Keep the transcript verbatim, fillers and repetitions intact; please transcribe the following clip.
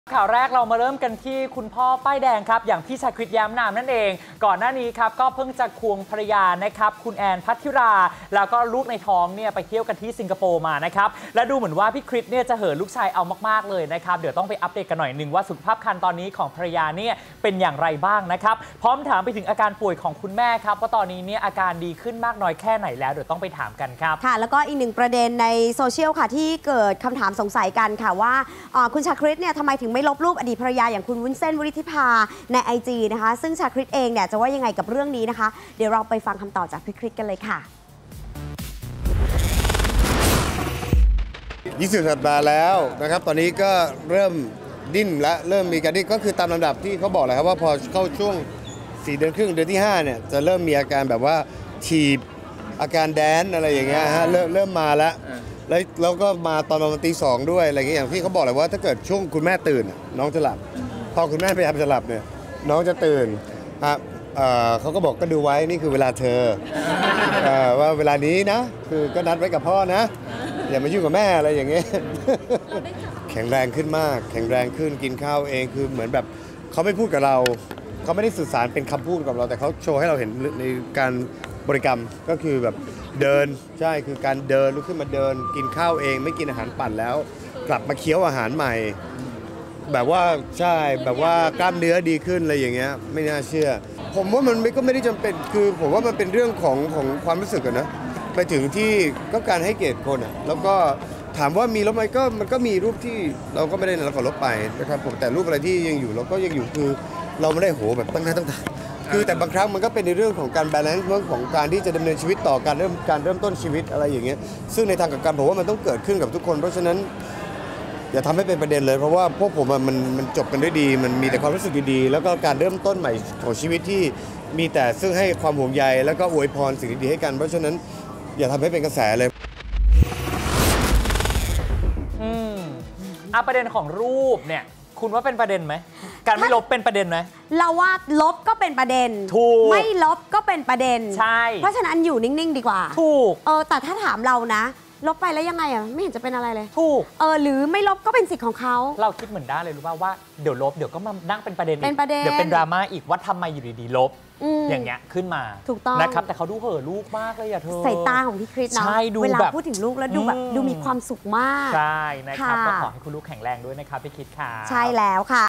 ข่าวแรกเรามาเริ่มกันที่คุณพ่อป้ายแดงครับอย่างพี่ชาคริตแย้มนามนั่นเองก่อนหน้านี้ครับก็เพิ่งจะควงภรรยานะครับคุณแอนพัทธิราแล้วก็ลูกในท้องเนี่ยไปเที่ยวกันที่สิงคโปร์มานะครับและดูเหมือนว่าพี่คริตเนี่ยจะเหินลูกชายเอามากๆเลยนะครับเดี๋ยวต้องไปอัปเดตกันหน่อยหนึ่งว่าสุขภาพครรภ์ตอนนี้ของภรรยาเนี่ยเป็นอย่างไรบ้างนะครับพร้อมถามไปถึงอาการป่วยของคุณแม่ครับว่าตอนนี้เนี่ยอาการดีขึ้นมากน้อยแค่ไหนแล้วเดี๋ยวต้องไปถามกันครับค่ะแล้วก็อีกหนึ่งประเด็นในโซเชียลค่ะที่เกิดคำถามสงสัยกันค่ะว่าคุณชาคริตเนี่ยทำไมถึงไม่ลบรูปอดีตภรรยาอย่างคุณวุ้นเส้นวิริธิภาใน ไอ จี นะคะซึ่งชาคริตเองเนี่ยจะว่ายังไงกับเรื่องนี้นะคะเดี๋ยวเราไปฟังคำตอบจากพี่คริตกันเลยค่ะยี่สิบสัปดาห์แล้วนะครับตอนนี้ก็เริ่มดิ้นและเริ่มมีการดิ้นก็คือตามลำดับที่เขาบอกเลยครับว่าพอเข้าช่วงสี่เดือนครึ่งเดือนที่ห้าเนี่ยจะเริ่มมีอาการแบบว่าฉีบอาการแดนอะไรอย่างเงี้ยฮะเริ่มเริ่มมาแล้วแล้วแล้วก็มาตอนประมาณตีสองด้วยอะไรอย่างเงี้ยอย่างที่เขาบอกเลยว่าถ้าเกิดช่วงคุณแม่ตื่นน้องจะหลับพอคุณแม่พยายามจะหลับเนี่ยน้องจะตื่นครับเขาก็บอกก็ดูไว้นี่คือเวลาเธอว่าเวลานี้นะคือก็นัดไว้กับพ่อนะอย่ามายุ่งกับแม่อะไรอย่างเงี้ยแข็งแรงขึ้นมากแข็งแรงขึ้นกินข้าวเองคือเหมือนแบบเขาไม่พูดกับเราเขาไม่ได้สื่อสารเป็นคำพูดกับเราแต่เขาโชว์ให้เราเห็นในการบริกรรมก็คือแบบเดินใช่คือการเดินลุกขึ้นมาเดินกินข้าวเองไม่กินอาหารปั่นแล้วกลับมาเคี้ยวอาหารใหม่แบบว่าใช่แบบว่ากล้ามเนื้อดีขึ้นอะไรอย่างเงี้ยไม่น่าเชื่อผมว่ามันก็ไม่ได้จำเป็นคือผมว่ามันเป็นเรื่องของของความรู้สึกอะนะไปถึงที่ก็การให้เกียรติคนอ่ะแล้วก็ถามว่ามีลบไหมก็มันก็มีรูปที่เราก็ไม่ได้เราก็ลบไปนะครับผมแต่รูปอะไรที่ยังอยู่เราก็ยังอยู่คือเราไม่ได้โหแบบตั้งหน้าตั้งตาคือแต่บางครั้งมันก็เป็นในเรื่องของการบาลานซ์เรื่องของการที่จะดำเนินชีวิตต่อการเริ่มการเริ่มต้นชีวิตอะไรอย่างเงี้ยซึ่งในทางกลับกันผมว่ามันต้องเกิดขึ้นกับทุกคนเพราะฉะนั้นอย่าทำให้เป็นประเด็นเลยเพราะว่าพวกผมมันมันจบกันด้วยดีมันมีแต่ความรู้สึกดีๆแล้วก็การเริ่มต้นใหม่ของชีวิตที่มีแต่ซึ่งให้ความห่วงใยแล้วก็อวยพรสิ่งดีๆให้กันเพราะฉะนั้นอย่าทำให้เป็นกระแสเลยอืมอ่ะประเด็นของรูปเนี่ยคุณว่าเป็นประเด็นไหมการไม่ลบเป็นประเด็นไหมเราว่าลบก็เป็นประเด็นถูกไม่ลบก็เป็นประเด็นใช่เพราะฉะนั้นอยู่นิ่งๆดีกว่าถูกเออแต่ถ้าถามเรานะลบไปแล้วยังไงอ่ะไม่เห็นจะเป็นอะไรเลยถูกเออหรือไม่ลบก็เป็นสิทธิ์ของเขาเราคิดเหมือนได้เลยรู้ป่าวว่าเดี๋ยวลบเดี๋ยวก็มานั่งเป็นประเด็นอีกเป็นประเด็นเดี๋ยวเป็นดราม่าอีกว่าทำไมอยู่ดีๆลบอย่างเงี้ยขึ้นมาถูกต้องนะครับแต่เขาดูเห่อลูกมากเลยอะเธอสายตาของพี่คริสเนาะเวลาพูดถึงลูกแล้วดูแบบดูมีความสุขมากใช่นะครับก็ขอให้คุณลูกแข็งแรงด้วยนะครับพี่คริสค่ะใช่แล้วค่ะ